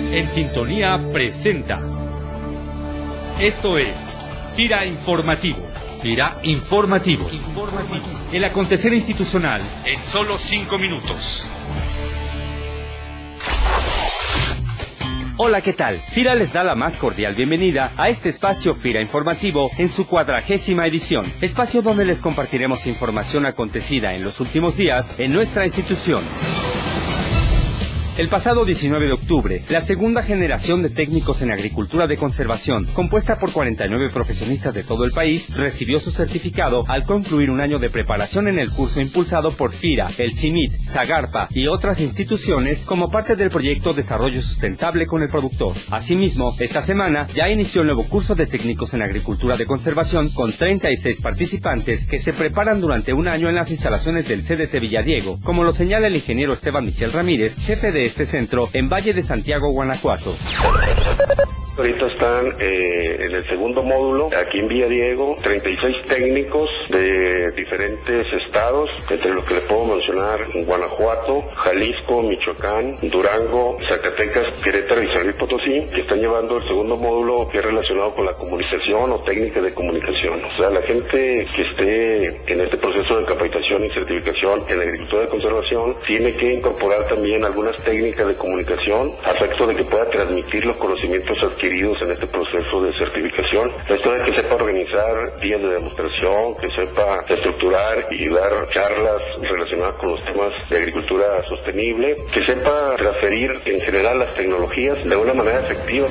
En Sintonía presenta. Esto es FIRA Informativo. FIRA Informativo. El acontecer institucional en solo 5 minutos. Hola, ¿qué tal? FIRA les da la más cordial bienvenida a este espacio FIRA Informativo en su 40ª edición, espacio donde les compartiremos información acontecida en los últimos días en nuestra institución. El pasado 19 de octubre, la segunda generación de técnicos en agricultura de conservación, compuesta por 49 profesionistas de todo el país, recibió su certificado al concluir un año de preparación en el curso impulsado por FIRA, el CIMIT, Zagarpa y otras instituciones como parte del proyecto Desarrollo Sustentable con el Productor. Asimismo, esta semana ya inició el nuevo curso de técnicos en agricultura de conservación con 36 participantes que se preparan durante un año en las instalaciones del CDT Villadiego, como lo señala el ingeniero Esteban Michel Ramírez, jefe de este centro en Valle de Santiago, Guanajuato. Ahorita están en el segundo módulo, aquí en Villadiego, 36 técnicos de diferentes estados, entre los que les puedo mencionar Guanajuato, Jalisco, Michoacán, Durango, Zacatecas, Querétaro y San Luis Potosí, que están llevando el segundo módulo que es relacionado con la comunicación o técnicas de comunicación. O sea, la gente que esté en este proceso de capacitación y certificación en la agricultura de conservación tiene que incorporar también algunas técnicas de comunicación a efecto de que pueda transmitir los conocimientos adquiridos en este proceso de certificación. Esto es que sepa organizar días de demostración, que sepa estructurar y dar charlas relacionadas con los temas de agricultura sostenible, que sepa transferir en general las tecnologías de una manera efectiva.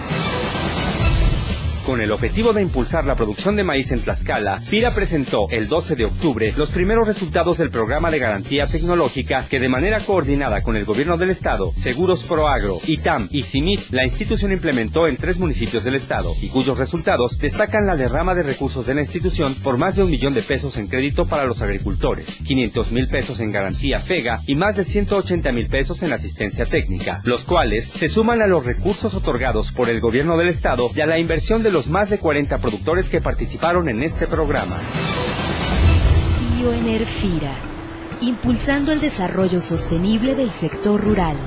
Con el objetivo de impulsar la producción de maíz en Tlaxcala, FIRA presentó el 12 de octubre los primeros resultados del programa de garantía tecnológica que de manera coordinada con el gobierno del estado, Seguros Proagro, ITAM y CIMIT, la institución implementó en 3 municipios del estado, y cuyos resultados destacan la derrama de recursos de la institución por más de 1 millón de pesos en crédito para los agricultores, 500,000 pesos en garantía FEGA y más de 180,000 pesos en asistencia técnica, los cuales se suman a los recursos otorgados por el gobierno del estado y a la inversión de los más de 40 productores que participaron en este programa. Bioener FIRA, impulsando el desarrollo sostenible del sector rural.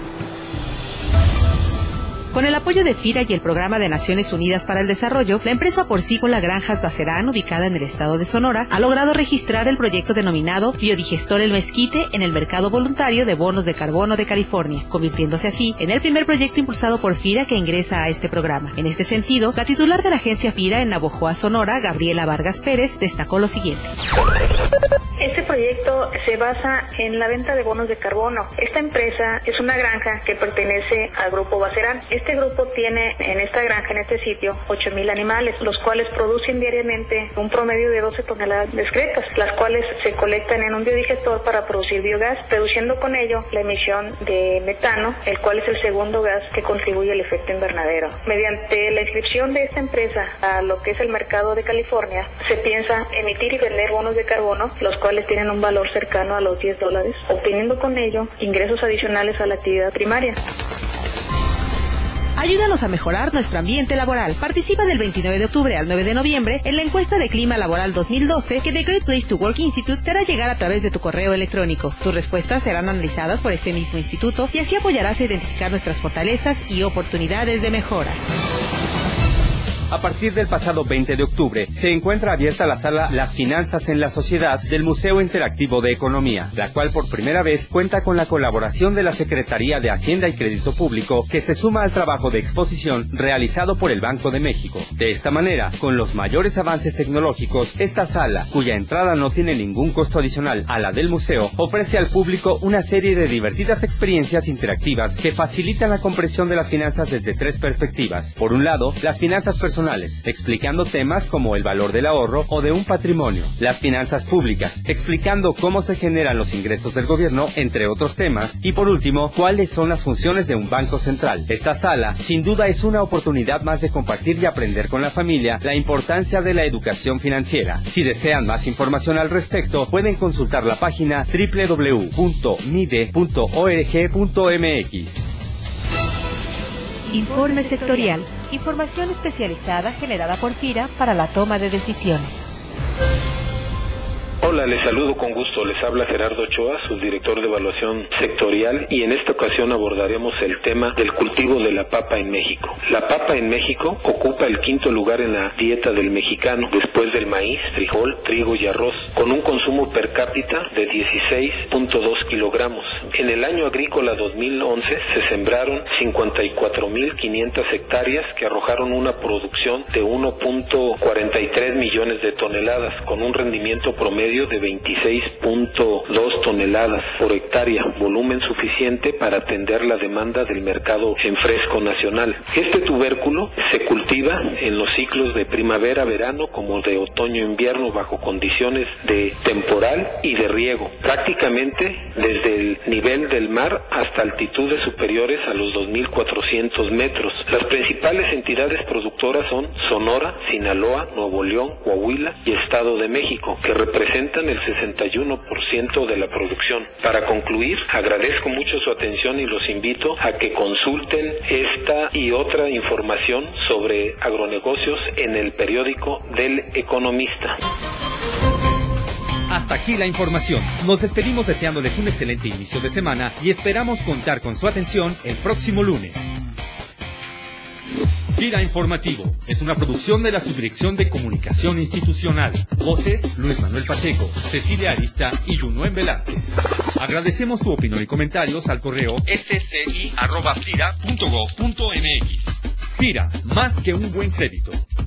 Con el apoyo de FIRA y el Programa de Naciones Unidas para el Desarrollo, la empresa porcícola Granjas Baserán, ubicada en el estado de Sonora, ha logrado registrar el proyecto denominado Biodigestor El Mezquite en el mercado voluntario de bonos de carbono de California, convirtiéndose así en el primer proyecto impulsado por FIRA que ingresa a este programa. En este sentido, la titular de la agencia FIRA en Navojoa, Sonora, Gabriela Vargas Pérez, destacó lo siguiente. Este proyecto se basa en la venta de bonos de carbono. Esta empresa es una granja que pertenece al grupo Baserán. Este grupo tiene en esta granja, en este sitio, 8,000 animales, los cuales producen diariamente un promedio de 12 toneladas de excretas, las cuales se colectan en un biodigestor para producir biogás, reduciendo con ello la emisión de metano, el cual es el segundo gas que contribuye al efecto invernadero. Mediante la inscripción de esta empresa a lo que es el mercado de California, se piensa emitir y vender bonos de carbono, los cuales tienen un valor cercano a los $10, obteniendo con ello ingresos adicionales a la actividad primaria. Ayúdanos a mejorar nuestro ambiente laboral. Participa del 29 de octubre al 9 de noviembre en la encuesta de Clima Laboral 2012 que The Great Place to Work Institute te hará llegar a través de tu correo electrónico. Tus respuestas serán analizadas por este mismo instituto y así apoyarás a identificar nuestras fortalezas y oportunidades de mejora. A partir del pasado 20 de octubre, se encuentra abierta la sala Las Finanzas en la Sociedad del Museo Interactivo de Economía, la cual por primera vez cuenta con la colaboración de la Secretaría de Hacienda y Crédito Público, que se suma al trabajo de exposición realizado por el Banco de México. De esta manera, con los mayores avances tecnológicos, esta sala, cuya entrada no tiene ningún costo adicional a la del museo, ofrece al público una serie de divertidas experiencias interactivas que facilitan la comprensión de las finanzas desde 3 perspectivas. Por un lado, las finanzas personales, explicando temas como el valor del ahorro o de un patrimonio. Las finanzas públicas, explicando cómo se generan los ingresos del gobierno, entre otros temas. Y por último, cuáles son las funciones de un banco central. Esta sala, sin duda, es una oportunidad más de compartir y aprender con la familia la importancia de la educación financiera. Si desean más información al respecto, pueden consultar la página www.mide.org.mx. Informe sectorial. Información especializada generada por FIRA para la toma de decisiones. Hola, les saludo con gusto. Les habla Gerardo Ochoa, subdirector de evaluación sectorial, y en esta ocasión abordaremos el tema del cultivo de la papa en México. La papa en México ocupa el 5º lugar en la dieta del mexicano, después del maíz, frijol, trigo y arroz, con un consumo per cápita de 16.2 kilogramos. En el año agrícola 2011 se sembraron 54.500 hectáreas que arrojaron una producción de 1.43 millones de toneladas, con un rendimiento promedio de 26.2 toneladas por hectárea, volumen suficiente para atender la demanda del mercado en fresco nacional. Este tubérculo se cultiva en los ciclos de primavera-verano como de otoño-invierno bajo condiciones de temporal y de riego, prácticamente desde el nivel del mar hasta altitudes superiores a los 2.400 metros. Las principales entidades productoras son Sonora, Sinaloa, Nuevo León, Coahuila y Estado de México, que representan el 61% de la producción. Para concluir, agradezco mucho su atención y los invito a que consulten esta y otra información sobre agronegocios en el periódico del Economista. Hasta aquí la información. Nos despedimos deseándoles un excelente inicio de semana y esperamos contar con su atención el próximo lunes. Gira Informativo es una producción de la Subdirección de Comunicación Institucional. Voces: Luis Manuel Pacheco, Cecilia Arista y Yunuen Velázquez. Agradecemos tu opinión y comentarios al correo sci@fira.gov.mx. Fira, más que un buen crédito.